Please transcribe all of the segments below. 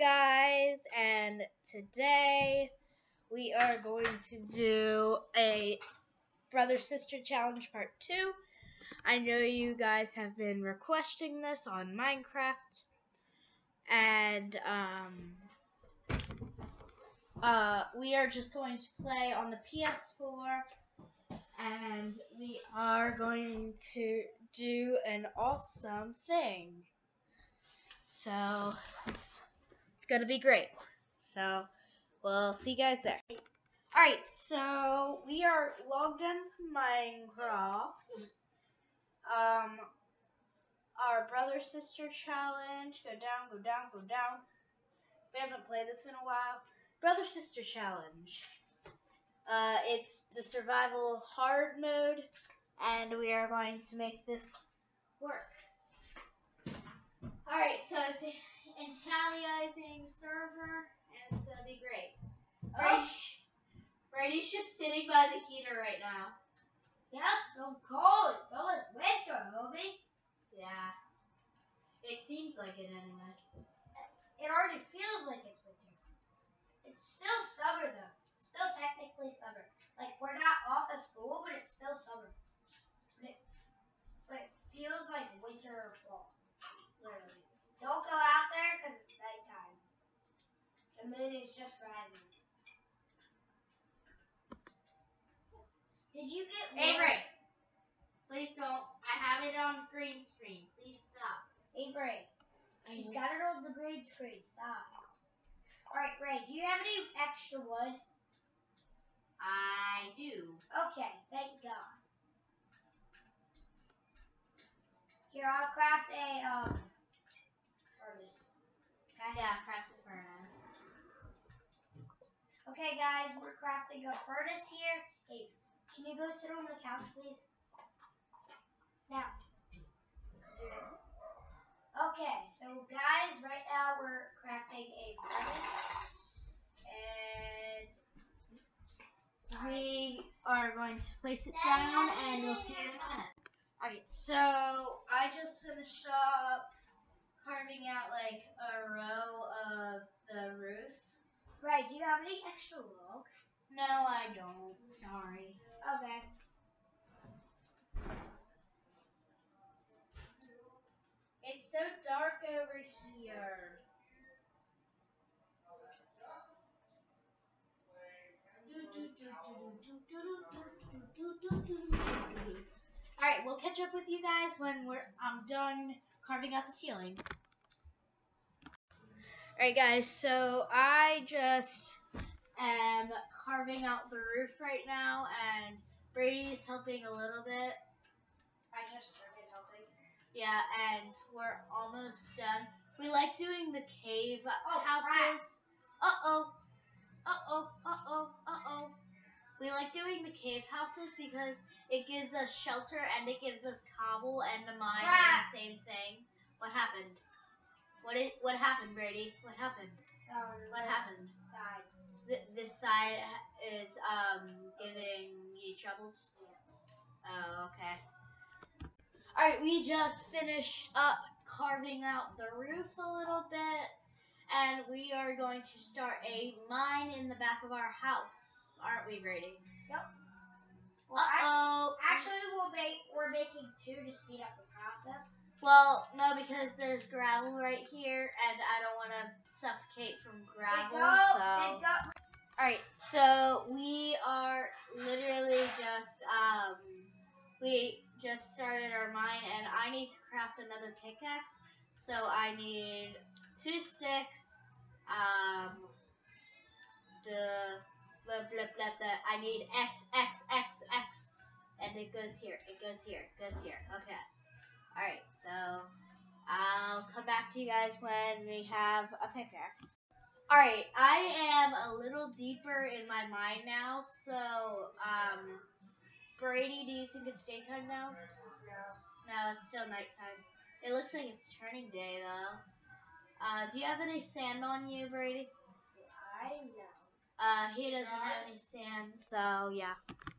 guys, and today we are going to do a brother sister challenge part 2. I know you guys have been requesting this on Minecraft, and we are just going to play on the PS4, and we are going to do an awesome thing. So it's gonna be great. So we'll see you guys there. Alright, so we are logged into Minecraft. Our brother sister challenge. Go down, go down, go down. We haven't played this in a while. Brother sister challenge. It's the survival hard mode, and we are going to make this work. Alright, so it's an Italianizing server, and it's gonna be great. Brady's just sitting by the heater right now. Yeah, it's so cold. It's almost winter, Obi. Yeah. It seems like it anyway. It already feels like it's winter. It's still summer, though. It's still technically summer. Like, we're not off of school, but it's still summer. But it feels like winter or fall. Literally. Don't go out there because it's nighttime. The moon is just rising. Did you get Avery, please don't. I have it on green screen. Please stop. Avery, she's got it on the green screen. Stop. Alright, Ray, do you have any extra wood? I do. Okay, thank God. Here, I'll craft a furnace. Okay? Yeah, craft a furnace. Okay, guys, we're crafting a furnace here. Hey, can you go sit on the couch, please? Now. Okay, so guys, right now we're crafting a furnace. And we are going to place it down, and we'll see you in a minute. Alright, so I just finished up carving out like a row of the roof. Right, do you have any extra logs? No, I don't. Sorry. Okay. It's so dark over here. Alright, we'll catch up with you guys when I'm done carving out the ceiling. Alright guys, so I just am carving out the roof right now, and Brady's helping a little bit. I just started helping. Yeah, and we're almost done. We like doing the cave houses. Crap. Uh-oh. Uh-oh. Uh-oh. Uh-oh. We like doing the cave houses because it gives us shelter and it gives us cobble and a mine and the same thing. What happened? What happened, Brady? What happened? What happened? Side. This side is giving you troubles? Yeah. Oh, okay. Alright, we just finished up carving out the roof a little bit, and we are going to start a mine in the back of our house. Aren't we, Brady? Yep. Well, actually, we're making 2 to speed up the process. Well, no, because there's gravel right here, and I don't want to suffocate from gravel. Alright, so we are literally just, we just started our mine, and I need to craft another pickaxe. So I need 2 sticks, I need X, and it goes here, okay. Alright, so I'll come back to you guys when we have a pickaxe. Alright, I am a little deeper in my mine now, so, Brady, do you think it's daytime now? No, it's still nighttime. It looks like it's turning day, though. Do you have any sand on you, Brady? I know. He doesn't have any sand, so yeah.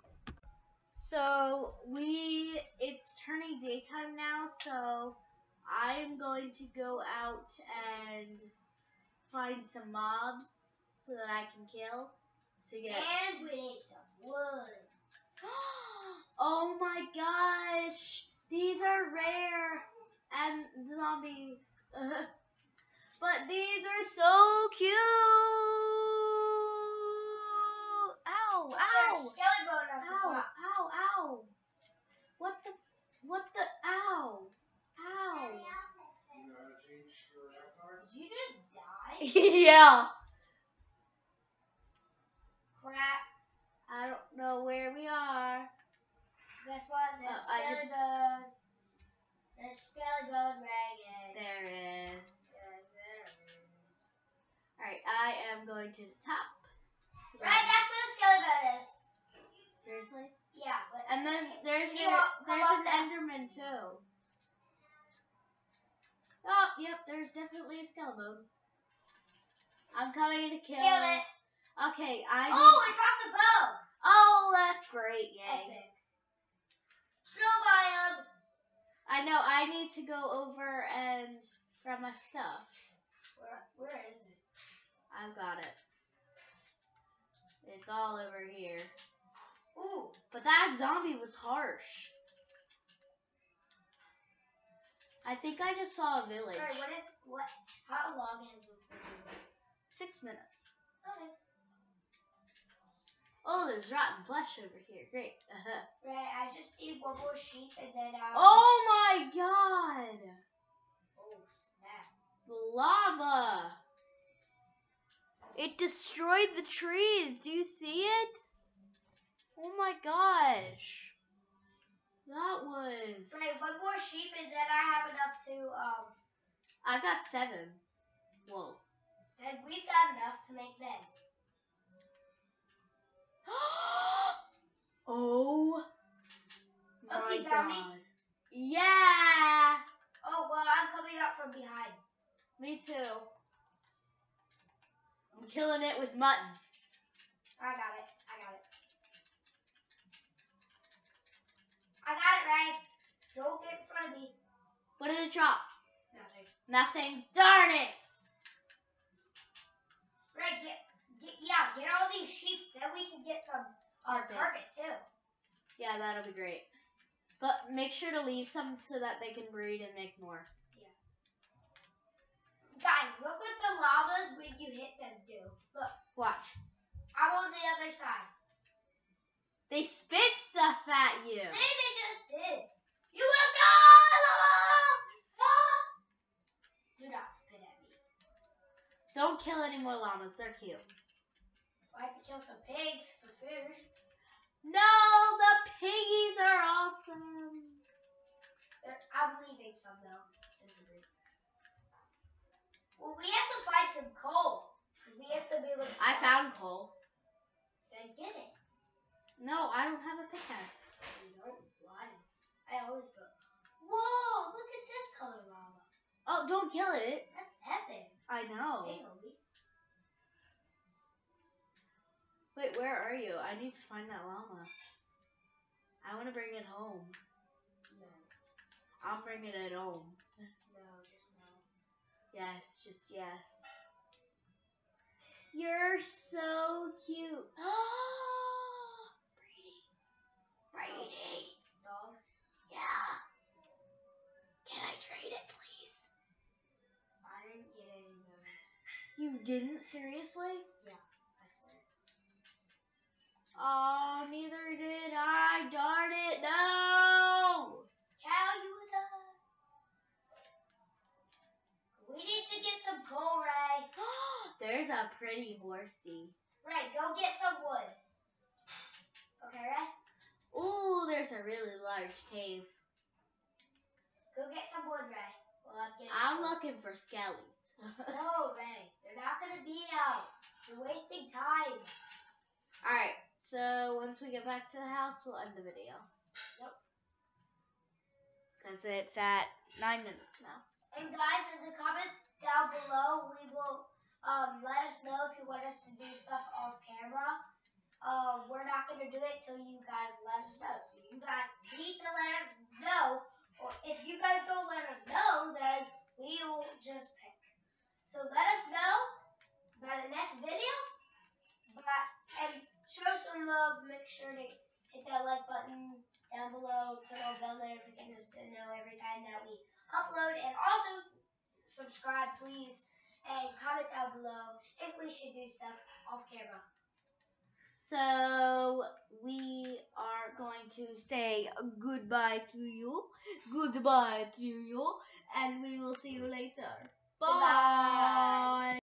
So it's turning daytime now, so I'm going to go out and find some mobs so that I can kill to get. And we need some wood. Oh my gosh, these are rare and zombies, but these are so cute. Ow! There's Ow! skeleton at the Ow! top. Ow! Ow! What the? Ow! Ow! Did you just die? Yeah. Crap. I don't know where we are. Guess what? There's skeleton. There's skeleton dragon. There is. Yes, there is. Alright, I am going to the top. Right, that's where the skeleton is. Seriously? Yeah, but And then there's come up an there. Enderman too. Oh, yep, there's definitely a skeleton. I'm coming to kill. Killed it. Okay, Oh, I dropped the bow. Oh, that's great, yay. Epic. Snow biome. I know, I need to go over and grab my stuff. Where is it? I've got it. It's all over here. Ooh. But that zombie was harsh. I think I just saw a village. Alright, how long is this video? 6 minutes. Okay. Oh, there's rotten flesh over here. Great. Right, I just need one more sheep and then Oh my god! Oh snap. The lava! It destroyed the trees. Do you see it? Oh my gosh. That was... Right, one more sheep and then I have enough to I got 7. Whoa. Then we've got enough to make beds. Oh my Okay, god. zombie? Yeah! Oh well, I'm coming up from behind. Me too. I'm killing it with mutton. I got it. I got it, Ray. Don't get in front of me. What did it drop? Nothing. Nothing. Darn it! Ray, get all these sheep. Then we can get some carpet too. Yeah, that'll be great. But make sure to leave some so that they can breed and make more. Yeah. Guys, look what the lavas when you hit them do. Look. Watch. I'm on the other side. They spit stuff at you. See, they just did. You will die, lava! Ah! Do not spit at me. Don't kill any more llamas. They're cute. I have to kill some pigs for food. No, the piggies are awesome. I'm leaving some though, since it's well, we have to find some coal. Because we have to be able to I found coal. Then get it. No, I don't have a pickaxe. You don't? Why? I always go, whoa, look at this color lava. Oh, don't kill it. That's epic. I know. Hey, Obi. Wait, where are you? I need to find that llama. I want to bring it home. No. I'll bring it at home. No, just no. Yes, just yes. You're so cute. Brady. Dog? Yeah. Can I trade it, please? I didn't get any of those. You didn't? Seriously? Yeah, I swear. Oh, neither did I. Darn it. No! Cow, you would die. We need to get some coal, Ray. There's a pretty horsey. Ray, go get some wood. Okay, Ray? Ooh, there's a really large cave. Go get some wood, Ray. I'm looking for skellies. No, Ray. They're not going to be out. You're wasting time. Alright, so once we get back to the house, we'll end the video. Yep. Because it's at 9 minutes now. And guys, in the comments down below, we will let us know if you want us to do stuff off camera. We're not going to do it till you guys let us know. So you guys need to let us know. Or if you guys don't let us know, then we will just pick. So let us know, love, make sure to hit that like button down below, turn on bell notifications to know every time that we upload, and also subscribe, please, and comment down below if we should do stuff off camera. So we are going to say goodbye to you, and we will see you later. Bye. Goodbye.